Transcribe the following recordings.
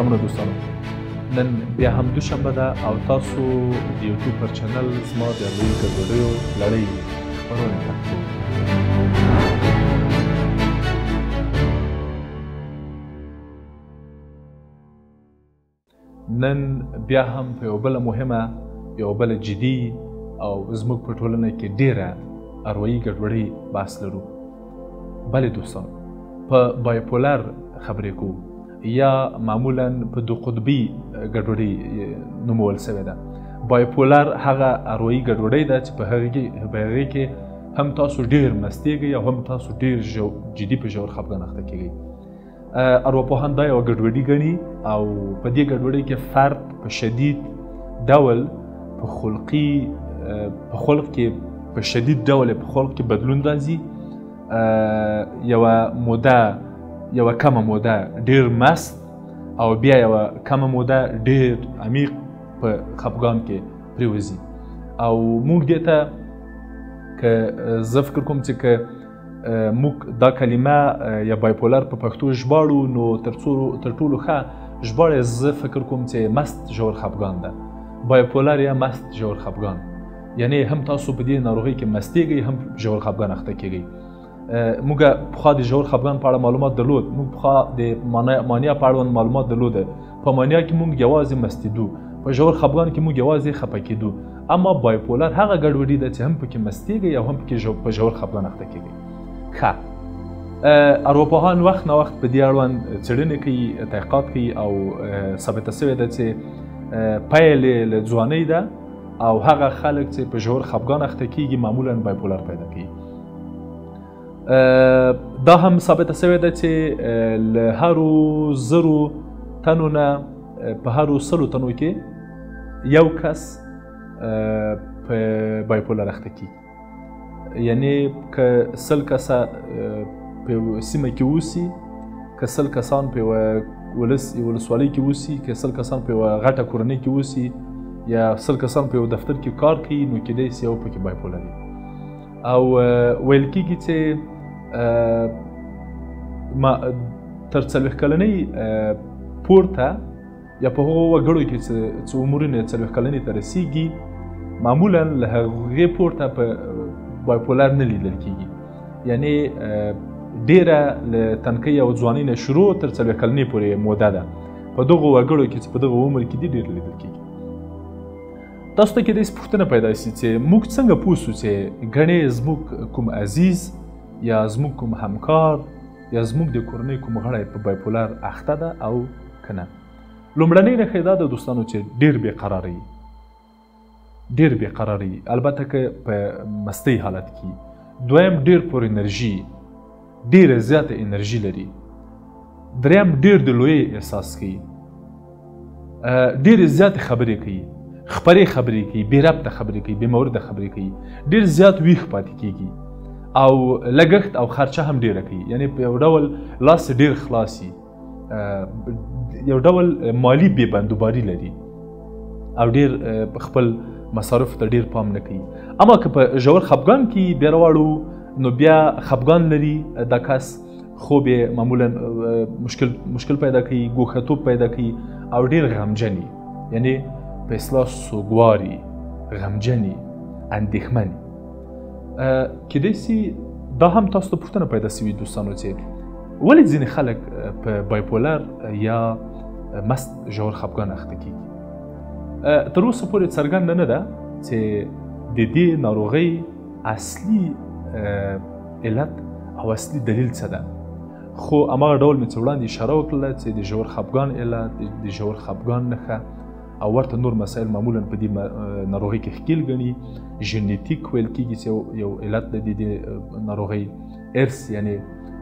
سلامونه دوستانو، نن بیا هم دوشنبه ده او تاسو د یوټیوب پر چینل زما د لویو ګډوډیو لړۍ خپرونې تعقیبوئ. نن بیا هم په یوه بله مهمه، یوه بله جدي او زموږ په ټولنه کې ډیره اروایي ګډوډۍ بحث لرو. بلې دوستانو، په بایپولر خبرې کوو یا معمولا په دو قطبي ګډوډۍ نومول سوې ده. بایپولر هغه اروایي ګډوډۍ ده چې په هغې کې هم تاسو ډېر مستیږئ او هم تاسو ډېر جدي په ژور خفګان اخته کیږئ. ارواپوهان دا یوه ګډوډي ګڼي او په دې ګډوډۍ کې فرد په شدید ډول په خلق کې په شدید ډول په خلق کې بدلون راځي. یوه کمه موده ډېر مست او بیا یوه کمه موده ډېر عمیق په خفګان کې پرېوځي. او موږ دې ته که زه فکر کوم چې که موږ دا کلمه یا بایپولر په پښتو ژباړو نو تر ټولو ښه ژباړه زه فکر کوم چې مست ژور خفګان ده. بایپولر یا مست ژور خفګان، یعنی هم تاسو په دې ناروغۍ کې مستیږئ هم ژور خفګان اخته کیږئ. موږ پخوا د ژور خفګان په اړه معلومات درلود، موږ پخوا د مانیا په اړوند معلومات درلوده. په مانیا کې موږ یوازې مستیدو، په ژور خفګان کې موږ یوازې خفه کیدو. اما بایپولر هغه ګډوډي ده چې هم پکې مستیږئ او هم پکې په ژور خفګان اخته کیږئ. ښه، ارواپوهان وخت نه وخت په دې اړوند څېړنې کوي، تحقیقات کوي او ثابته سوې ده چې پیل یې له ځوانۍ ده او هغه خلک چې په ژور خفګان اخته کیږي معمولا بایپولر پیدا کوي. دا هم ثابته سوې ده چې له هرو 1000 تنو نه په هرو 100 تنو کې یو کس په بایپولر اخته کیږي. یعنی که 100 کسه په سیمه کې اوسي، که 100 کسان په ولسوالۍ کې اوسي، که 100 کسان په یوه غټه کورنۍ کې اوسي یا 100 کسان په یو دفتر کې کار کوي نو کیدای سي یو پکې بایپولر وي. او ویل کېږي چې تر 40 کلنۍ پورته یا په هغو وګړو کې چې عمرونه 40 کلنۍ ته رسیږي معمولا له هغې پورته په بایپولر نه لیدل کېږي. یعنی ډیره له تنکۍ او ځوانۍ نه شروع تر 40 کلنۍ پورې موده ده. په دغو وګړو کې چې په دغه عمر کې دي ډېر لیدل کېږي. تاسو ته کېدای سي پوښتنه پیدا سي چې موږ څنګه پوه سو چې ګڼې زموږ کوم عزیز یا زموږ کوم همکار یا زموږ د کورنۍ کوم غړی په بایپولر اخته ده او که نه. لومړنۍ نښې دا ده دوستانو چې ډېر بېقراره وي، البته که په مستۍ حالت کې. دویم ډېر پر انرژي، ډېره زیاته انرژي لري. دریم ډېر د لویۍ احساس کوي، ډېرې زیاتې خبرې کوي، خپرې خبرې کوي، بې ربطه خبرې کوي، بې مورده خبرې کوي، ډېر زیات ویښ پاتې کېږي او لګښت او خرچه هم ډېره کوي. یعنی په یو ډول لاس ډېر خلاصي، یو ډول مالي بې بندوباري لري او ډېر خپل مصارفو ته ډېر پام نه کوي. اما که په ژور خفګان کې بیا راواړو نو بیا خفګان لري دا کس، خوب یې معمولا مشکل پیدا کوي، ګوښهتوب پیدا کوي او ډېر غمجني، یعنی په اصطلاح سوګواري، غمجني، اندېښمني. کیدای سي دا هم تاسو ته پوښتنه پیدا سوي دوستانو چې ولې ځینې خلک په بایپولر یا مست ژور خفګان اخته کیږي. تر اوسه پورې څرګنده نه ده چې د دې ناروغۍ اصلي علت او اصلي دلیل څه ده، خو هماغه ډول مې څه وړاندې اشاره وکړله چې د ژور خفګان علت، د ژور خفګان نښه او ورته نور مسایل معمولا په دې ناروغۍ کې ښکیل ګڼي. ژنیتیک ویل کېږي چې یو علت د دې ناروغۍ، ارث یعنی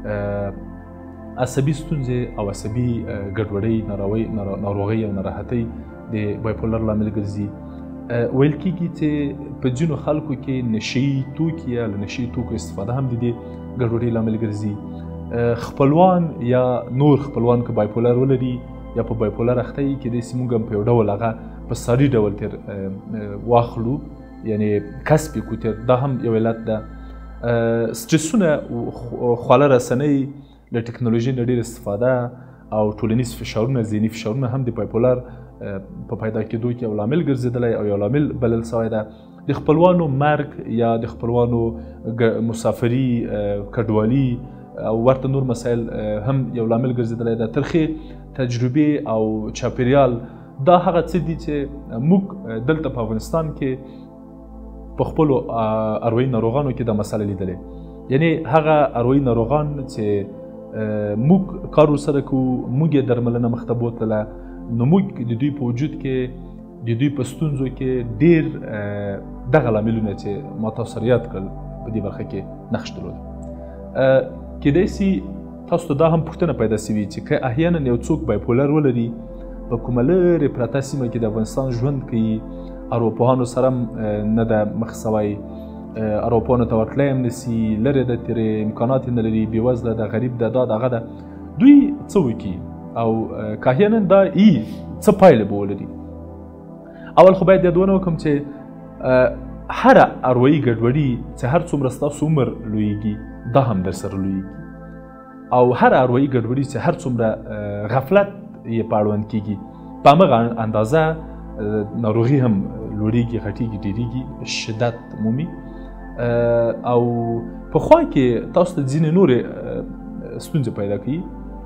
عصبي ستونزې او عصبي ګډوډۍ، ناروغۍ او ناراحتۍ د بایپولر لامل ګرځي. ویل کېږي چې په ځینو خلکو کې نشهیي توکي یا له نشهیي توکو استفاده هم د دې ګډوډۍ لامل ګرځي. خپلوان یا نور خپلوان که بایپولر ولري یا په بایپولر اخته یي کېدای سي موږ هم په یو ډول هغه په ساري ډول تېر واخلو، یعنی کسب یې کړو تېر. دا هم یو علت ده. سټرسونه، خواله رسنۍ، له ټکنالوژۍ نه ډېر استفاده او ټولنیز فشارونه ذهني فشارونه هم د بایپولر په پیدا کېدو کې یو لامل ګرځېدلی او یو لامل بلل سوی ده. د خپلوانو مرګ یا د خپلوانو مسافري کډوالي او ورته نور مسایل هم یو لامل ګرځېدلی ده. ترخې تجربې او چاپیریال دا هغه څه دي چې موږ دلته په افغانستان کې په خپلو اروایي ناروغانو کې دا مسله لیدلې. یعنی هغه اروایي ناروغان چې موږ کار ورسره کوو، موږ یې درملنه مخ ته بوتله، نو موږ د دوی په وجود کې د دوی په ستونزو کې ډېر دغه لاملونه چې ما تاسو سره یاد کړل په دې برخه کې نقش درلود. کیدای سي تاسو ته دا هم پوښتنه پیدا سوي چې که احیانا یو څوک بایپولر ولري، په کومه لرې پرته سیمه کې د افغانستان ژوند کوي، ارواپوهانو سره هم نه ده مخ سوی، ارواپوهانو ته ورتلی هم نسي، لرې ده ترې امکانات یې نه لري، بېوزله ده، غریب ده، دا دغه ده، دوی څه وکړي او که احیانا دا څه پایله به ولري. اول خو باید یادونه وکړم چې هره اروایي ګډوډي چې هر څومره ستاسو عمر لویږي دا هم در سره لویږي، او هره اروایي ګډوډي چې هر څومره غفلت یې په اړوند کېږي په همغه اندازه ناروغي هم لوړېږي، غټېږي، ډېرېږي، شدت مومي. او په خوا کې تاسو ته ځینې نورې ستونزې پیدا کوي.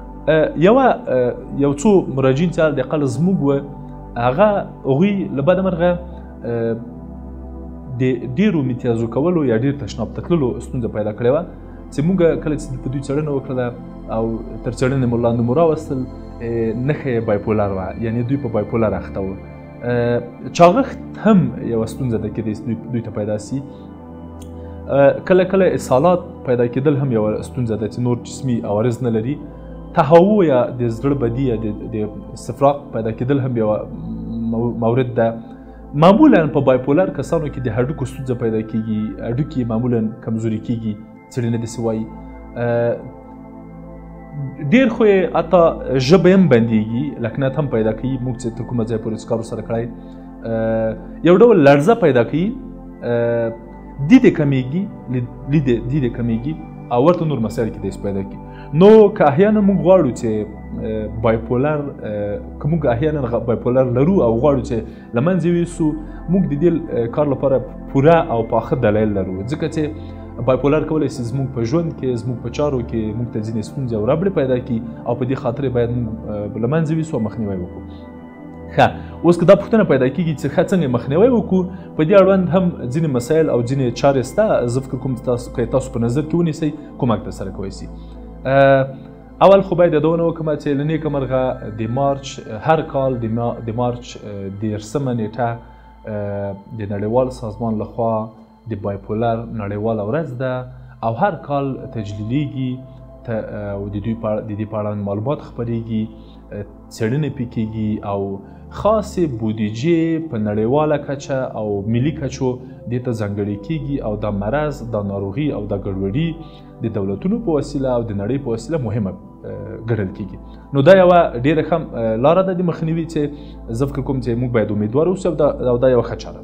یو څو مراجعین چې حداقل زموږ وه، هغه هغوی له بده مرغه د ډېرو امتیازو کولو یا ډېر تشناب ته تللو ستونزه پیدا کړې وه چې موږ کله چې په دوی څېړنه وکړله او تر څېړنې مو لاندې مو راوستل، نښه یې بایپولر وه، یعنې دوی په بایپولر اخته وو. چاغښت هم یوه ستونزه ده کیدای دوی ته پیدا سي. کله کله اسهالات پیدا کېدل هم یوه ستونزه ده چې نور جسمي عوارض نه لري. تهوع یا د زړه بدي یا د استفراق پیدا کېدل هم یوه مورد ده. معمولا په بایپولر کسانو کې د هډوکو ستونزه پیدا کېږي، هډوکي معمولا کمزوري کېږي، څېړنې داسې وایي. ډېر خو یې حتی ژبه هم بندېږي، لکنت هم پیدا کوي. موږ چې تر کومه ځای پورې کار ورسره کړی، یو ډول لړزه پیدا کوي، دید یې کمیږي، دید یې کمیږي او ورته نور مسایل کېدای پیدا کړي. نو که احیانا موږ غواړو چې بایپولر، که موږ احیانا بایپولر لرو او غواړو چې له منځه یوسو، موږ د دې کار لپاره پوره او پاخه دلایل لرو، ځکه چې بایپولر کولی شي زموږ په ژوند کې، زموږ په چارو کې موږ ته ځینې ستونزې او ربړې پیدا کړي او په دې خاطر باید موږ له منځه یوسو او مخنیوی وکړو. ښه، اوس که دا پوښتنه پیدا کېږي چې ښه څنګه مخنیوی وکړو، په دې اړوند هم ځینې مسایل او ځینې چارې شته. زه فکر کوم که تاسو په نظر کې ونیسئ، کومک درسره کولی شي. اول خو باید یادونه وکړم چې له نیکه مرغه د مارچ هر کال د مارچ 13مه نیټه د نړیوال سازمان لخوا د بایپولر نړیواله ورځ ده او هر کال تجلیلیږي او د دې په اړه معلومات خپریږي، څېړنې پرې کېږي او خاصې بودیجې په نړیواله کچه او ملي کچو دې ته ځانګړې کېږي او دا مرض، دا ناروغي او دا ګډوډي د دولتونو په وسیله او د نړۍ په وسیله مهمه ګڼل کېږي. نو دا یوه ډېره ښه لاره ده د مخنیوي چې زه فکر کوم چې موږ باید امیدوار اوسو او دا یوه ښه چاره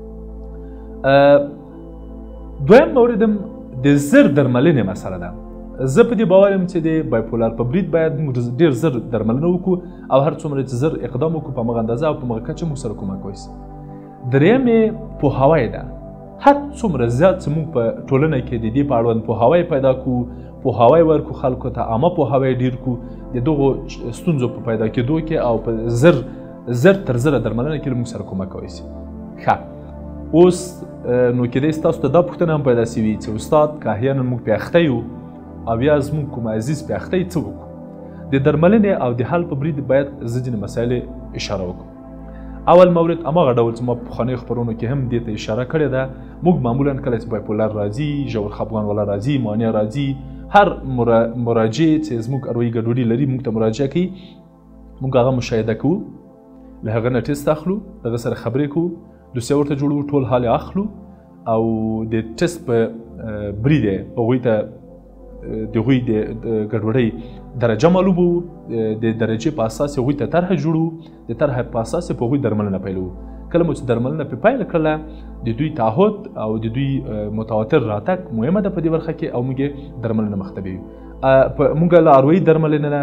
ده. دویم مورد هم د زر درملنې مسله ده. زه په دې باور یم چې د بایپولر په برید باید موږ ډېر زر درملنه وکړو او هر څومره چې زر اقدام وکړو په همغه اندازه او په همغه کچه موږ سره کومک وشي. دریم یې پوهاوی ده. هر څومره زیات چې موږ په ټولنه کې د دې په اړوند پوهاوی پیدا کړو، پوهاوی ورکړو خلکو ته، عامه پوهاوی ډېر کړو د دغو ستونزو په پیدا کېدو کې او په زر تر زره درملنه کې موږ سره کومک کولی شي. ښه، اوس نو کېدای شي تاسو ته دا پوښتنه هم پیدا شوي چې استاد که احیانا موږ پې اخته یو او یا زموږ کوم عزیز پې اخته یي، څه وکړو؟ د درملنې او د حل په برید باید زه ځینې مسایلې اشاره وکړم. اول مورد هماغه ډول چې ما په پخوانیو خپرونو کې هم دې ته اشاره کړې ده. موږ معمولا کله چې بایپولر راځي، ژور خپګان والا راځي، مانیا راځي، هر مراجع چې زموږ اروایي ګډوډي لري موږ ته مراجعه کوي، موږ هغه مشاهده کوو، له هغه نه ټیسټ اخلو، د هغه سره خبرې کوو، دوسیه ورته جوړوو، ټول حال یې اخلو او د ټیسټ په برید یې هغوی ته د هغوی د ګډوډۍ درجه معلوموو، د درجې په اساس هغوی ته طرحه جوړوو، د طرحې په اساس یې په هغوی درملنه پیلوو. کله مو چې درملنه پرې پیل کړله، د دوی تعهد او د دوی متواتر راتګ مهمه ده په دې برخه کې او موږ یې درملنه مخ ته بیایو. موږ له اروایي درملنې نه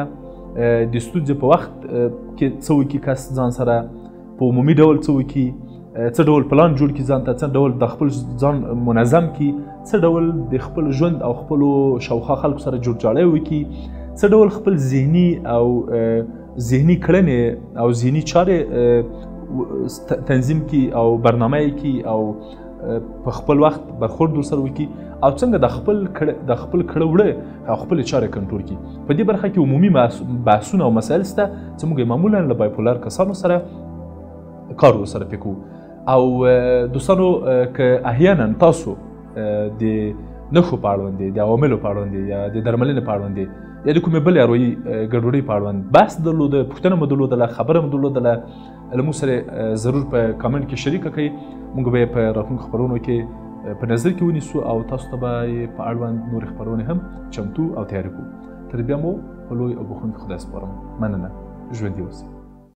د ستونزې په وخت کې څه وکړي کس ځان سره په عمومي ډول څه وکړي څه ډول پلان جوړ کړي ځان ته څه ډول د خپل ځان منظم کړي څه ډول د خپل ژوند او خپلو شاوخوا خلکو سره جوړجاړی وکړي څه ډول خپل ذهني او ذهني کړنې او ذهني چارې تنظیم کړي او برنامه یې کړي او په خپل وخت برخورد ورسره وکړي او څنګه د خپل کړه وړه او خپل چارې کنټرول کړي. په دې برخه کې عمومي بحثونه او مسایل شته چې موږ معمولا له بایپولر کسانو سره کار ورسره پې کوو. او دوستانو که احیانا تاسو د نښو په اړوند د عواملو په اړوند یا د درملنې په اړوند یا د کومې بلې اروایي ګډوډۍ په اړوند بحث درلوده پوښتنه مو درلودله خبره مو درلودله له موږ سره ضرور په کامنټ کې شریکه کړئ. موږ به یې په راتلونکو خپرونو کې په نظر کې ونیسو او تاسو ته به یې په اړوند نورې خپرونې هم چمتو او تیارې کړو. تر بیا مو په لوی او بخښونکي خدای سپارم. مننه. ژوندي اوسئ.